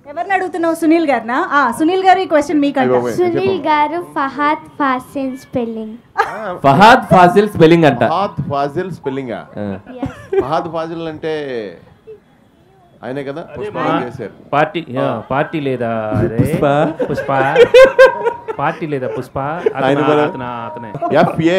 ఎవరిని అడుగుతున్నావు? సునీల్ గారినా? సునీల్ గారు ఈ క్వశ్చన్ మీకంట. సునీల్ గారు ఫహద్ ఫాసిల్ స్పెల్లింగ్. ఫహద్ ఫాసిల్ స్పెల్లింగ్ అంట. ఫహద్ ఫాసిల్ స్పెల్లింగ్. ఫహద్ ఫాసిల్ అంటే ఆయనే కదా పార్టీ లేదా పుష్ప పార్టీ లేదా పుష్ప అతనే ఎఫ్ఏ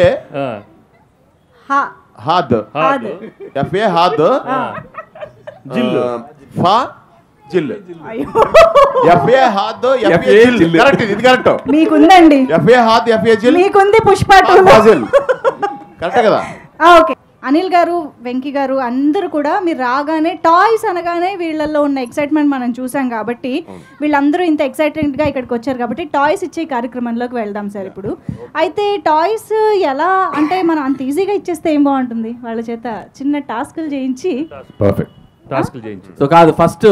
హాద్ ఎఫ్ఏ హాద్ జిల్ ఫా జిల్ ఎఫ్ఏ హాద్ ఎఫ్ఏ జిల్. కరెక్ట్, ఇది కరెక్ట్. మీకుందండి ఎఫ్ఏ హాద్ ఎఫ్ఏ జిల్. మీకుంది పుష్ప 2 ఫాసిల్. కరెక్ట్ కదా? ఓకే. అనిల్ గారు, వెంకీ గారు అందరూ కూడా మీరు రాగానే టాయ్స్ అనగానే వీళ్ళల్లో ఉన్న ఎక్సైట్మెంట్ మనం చూసాం కాబట్టి వీళ్ళందరూ ఇంత ఎక్సైటెడ్గా ఇక్కడికి వచ్చారు కాబట్టి టాయ్స్ ఇచ్చే కార్యక్రమంలోకి వెళ్దాం సార్. ఇప్పుడు అయితే టాయ్స్ ఎలా అంటే మనం అంత ఈజీగా ఇచ్చేస్తే ఏం బాగుంటుంది, వాళ్ళ చేత చిన్న టాస్క్లు చేయించి. పర్ఫెక్ట్ టాస్క్లు చేయించి. సో కాదు, ఫస్ట్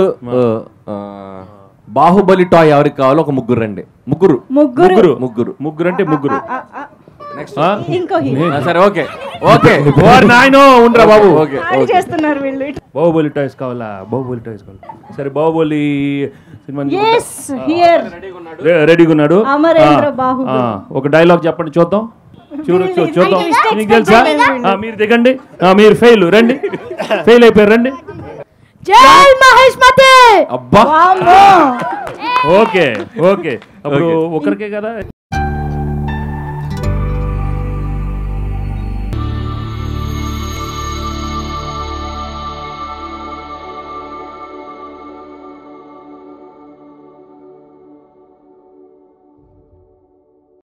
బాహుబలి టాయ్ ఎవరికి కావాలో ఒక ముగ్గురు రండి. ముగ్గురు అంటే ముగ్గురు. ఇంకో సరే, ఓకే ఓకే. నాయనో ఉండరా బాబు. ఓకే చేస్తున్నారు వీళ్ళు. బాహుబలి టాయ్స్ కావాలా? బాహుబలి టాయ్స్ కావాలి. సరే, బాహుబలి సినిమా రెడీగా ఉన్నాడు. ఒక డైలాగ్ చెప్పండి చూద్దాం. చూద్దాం. మీకు తెలుసా? మీరు దిగండి. మీరు ఫెయిల్, రండి. ఫెయిల్ అయిపోయారు, రండి. జై మహేష్మతి. అబ్బా. Okay okay. అప్పుడు ఒకరికే కదా.